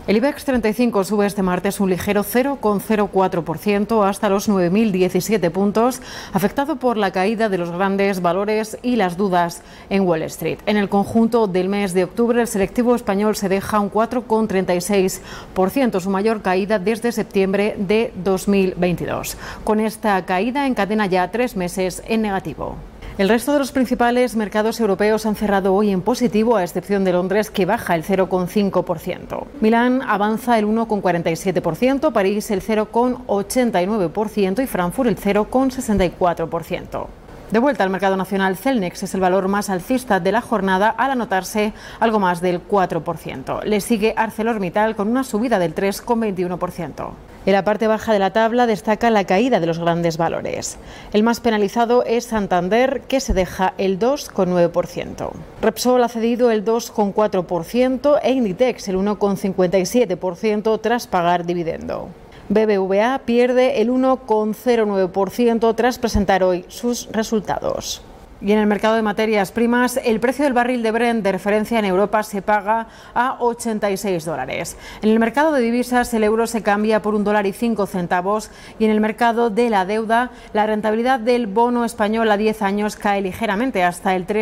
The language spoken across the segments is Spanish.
El IBEX 35 sube este martes un ligero 0,04% hasta los 9.017 puntos, afectado por la caída de los grandes valores y las dudas en Wall Street. En el conjunto del mes de octubre, el selectivo español se deja un 4,36%, su mayor caída desde septiembre de 2022. Con esta caída encadena ya 3 meses en negativo. El resto de los principales mercados europeos han cerrado hoy en positivo, a excepción de Londres, que baja el 0,5%. Milán avanza el 1,47%, París el 0,89% y Frankfurt el 0,64%. De vuelta al mercado nacional, Celnex es el valor más alcista de la jornada al anotarse algo más del 4%. Le sigue ArcelorMittal con una subida del 3,21%. En la parte baja de la tabla destaca la caída de los grandes valores. El más penalizado es Santander, que se deja el 2,9%. Repsol ha cedido el 2,4% e Inditex el 1,57% tras pagar dividendo. BBVA pierde el 1,09% tras presentar hoy sus resultados. Y en el mercado de materias primas, el precio del barril de Brent de referencia en Europa se paga a $86. En el mercado de divisas, el euro se cambia por $1,05 y en el mercado de la deuda, la rentabilidad del bono español a 10 años cae ligeramente hasta el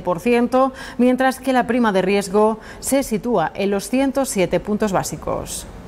3,87%, mientras que la prima de riesgo se sitúa en los 107 puntos básicos.